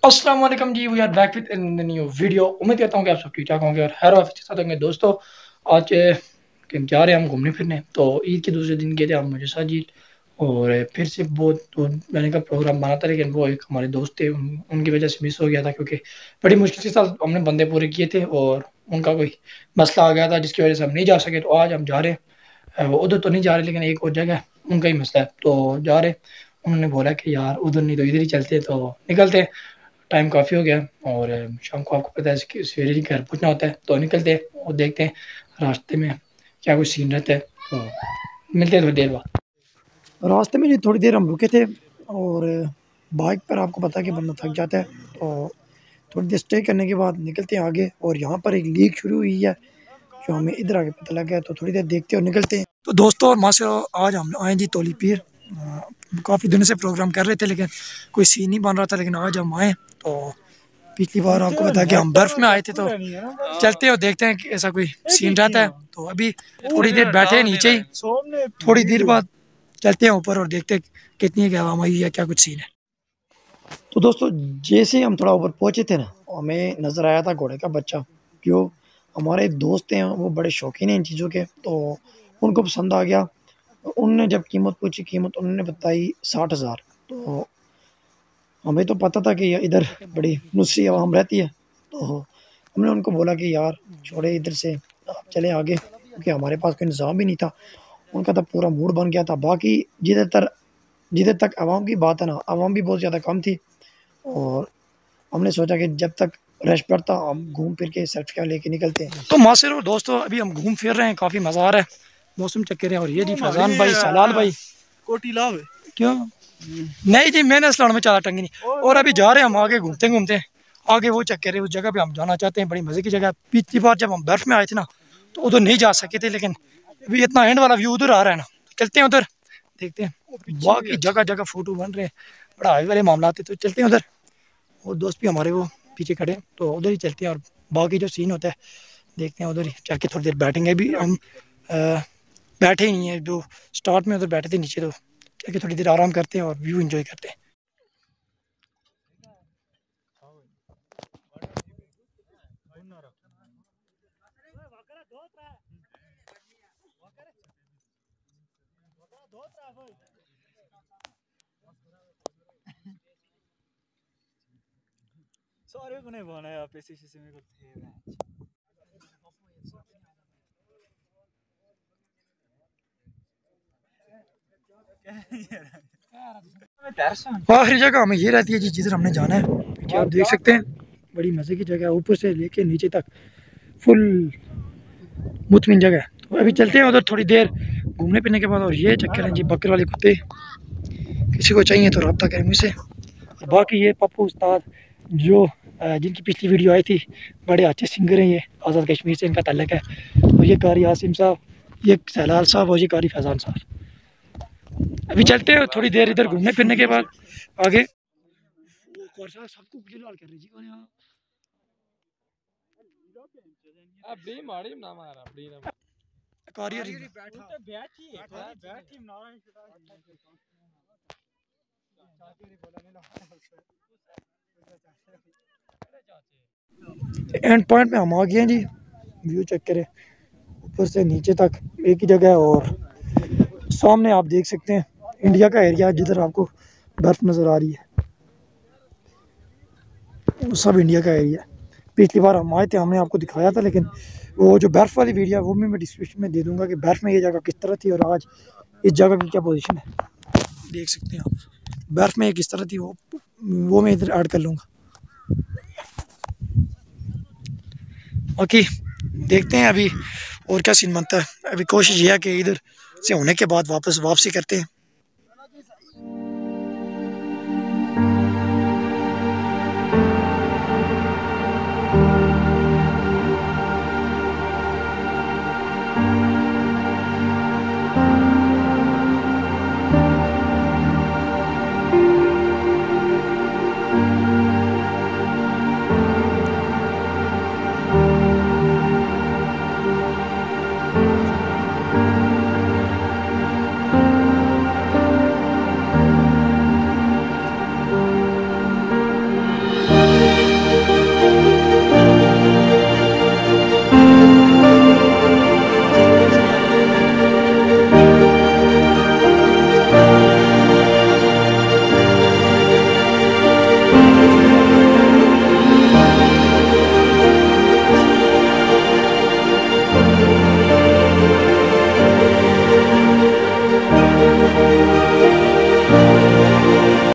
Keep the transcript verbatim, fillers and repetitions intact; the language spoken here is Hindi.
अस्सलाम वालेकुम जी, we are back with in new video. उम्मीद करता हूँ कि आप सब ठीक ठाक होंगे और हर वक्त के साथ होंगे। दोस्तों आज कि हम जा रहे हैं हम घूमने फिरने, तो ईद के दूसरे दिन गए थे हम मुझे साजिद और फिर से बहुत दूर जाने का प्रोग्राम बना था, लेकिन वो एक हमारे दोस्त थे उन, उनकी वजह से मिस हो गया था, क्योंकि बड़ी मुश्किल के साथ हमने बंदे पूरे किए थे और उनका कोई मसला आ गया था जिसकी वजह से हम नहीं जा सके। तो आज हम जा रहे हैं, वो उधर तो नहीं जा रहे लेकिन एक और जगह उनका ही मसला है तो जा रहे। उन्होंने बोला कि यार उधर नहीं तो इधर ही चलते, तो निकलते। टाइम काफ़ी हो गया और शाम को आपको पता है कि सवेरे ही घर पहुँचना होता है, तो निकलते हैं और देखते हैं रास्ते में क्या कुछ सीन रहता है। तो मिलते हैं थोड़ी देर बाद। रास्ते में जी थोड़ी देर हम रुके थे और बाइक पर आपको पता है कि बंदा थक जाता है, तो थोड़ी देर स्टे करने के बाद निकलते हैं आगे। और यहाँ पर एक लीक शुरू हुई है जो हमें इधर आके पता लगा है, तो थोड़ी देर देखते हैं और निकलते हैं। तो दोस्तों और माशा आज हम आए जी तौली पीर। काफ़ी दिनों से प्रोग्राम कर रहे थे लेकिन कोई सीन नहीं बन रहा था, लेकिन आज हम आए। तो पिछली बार आपको पता है कि हम बर्फ़ में आए थे, तो चलते हैं और देखते हैं कि ऐसा कोई सीन रहता है। तो अभी थोड़ी देर बैठे नीचे ही, थोड़ी देर बाद चलते हैं ऊपर और देखते हैं कितनी हवा आई है, क्या कुछ सीन है। तो दोस्तों जैसे हम थोड़ा ऊपर पहुंचे थे ना, हमें नज़र आया था घोड़े का बच्चा। जो हमारे दोस्त हैं वो बड़े शौकीन हैं इन चीज़ों के, तो उनको पसंद आ गया। उनने जब कीमत पूछी, कीमत उन्होंने बताई साठ हज़ार। तो हमें तो पता था कि इधर बड़ी नुस्सी आवाम रहती है, तो हमने उनको बोला कि यार छोड़े इधर से, आप चले आगे, क्योंकि हमारे पास कोई इंतज़ाम भी नहीं था। उनका तो पूरा मूड बन गया था। बाकी जिधर तक जिधर तक आवाम की बात है ना, आवाम भी बहुत ज़्यादा कम थी और हमने सोचा कि जब तक रश पड़ता हम घूम फिर के सेल्फियाँ लेके निकलते हैं। तो मासिर दोस्तों अभी हम घूम फिर रहे हैं, काफ़ी मज़ा आ रहा है, मौसम चेक कर रहे हैं। और ये जी फैजान भाई, सलाल भाई, कोटी लाभ क्यों नहीं जी, मैंने इस्लाम में चाला टंगी नहीं। और अभी जा रहे हैं हम आगे, घूमते घूमते आगे वो चेक कर रहे हैं, उस जगह पे हम जाना चाहते हैं। बड़ी मज़े की जगह। पिछली बार जब हम बर्फ़ में आए थे ना, तो उधर नहीं जा सके थे, लेकिन अभी इतना एंड वाला व्यू उधर आ रहा है ना, चलते हैं उधर, देखते हैं। बाकी जगह जगह फोटो बन रहे हैं, बड़ा हाई वाले मामला आते, तो चलते हैं उधर। और दोस्त भी हमारे वो पीछे खड़े हैं, तो उधर ही चलते हैं और बाकी जो सीन होता है देखते हैं। उधर ही जाके थोड़ी देर बैठेंगे। अभी हम आ, बैठे ही नहीं है, जो स्टार्ट में उधर बैठे थे नीचे, तो जाके थोड़ी देर आराम करते हैं और व्यू एंजॉय करते हैं। सारे को नहीं बनाया आप ऐसे ऐसे मेरे को आखिरी जगह हमें ये रहती है जी जिधर हमने जाना है, कि आप देख सकते हैं बड़ी मज़े की जगह है, ऊपर से लेके नीचे तक फुल मुतमिन जगह है। तो अभी चलते हैं उधर थोड़ी देर घूमने फिरने के बाद। और ये चक्कर हैं जी बकर वाले कुत्ते, किसी को चाहिए तो रब्ता करें मुझसे। और बाकी ये पप्पू उस्ताद जो जिनकी पिछली वीडियो आई थी, बड़े अच्छे सिंगर हैं, ये आज़ाद कश्मीर से इनका ताल्लुक है। और ये कारी आसिम साहब, ये सलाल साहब और ये कारी फैजान साहब। अभी चलते हैं थोड़ी देर इधर घूमने फिरने के बाद आगे। एंड पॉइंट में हम आ गए हैं जी। व्यू चेक करें ऊपर से नीचे तक एक ही जगह है, और सामने आप देख सकते हैं इंडिया का एरिया जिधर आपको बर्फ नज़र आ रही है, सब इंडिया का एरिया है। पिछली बार हम आए थे, हमने आपको दिखाया था, लेकिन वो जो बर्फ़ वाली वीडियो है वो भी मैं डिस्क्रिप्शन में दे दूंगा कि बर्फ़ में ये जगह किस तरह थी और आज इस जगह की क्या पोजीशन है। देख सकते हैं आप बर्फ़ में किस तरह थी, वो वो मैं इधर ऐड कर लूँगा। बाकी देखते हैं अभी और क्या सीन बनता है। अभी कोशिश ये है कि इधर से होने के बाद वापस वापसी करते हैं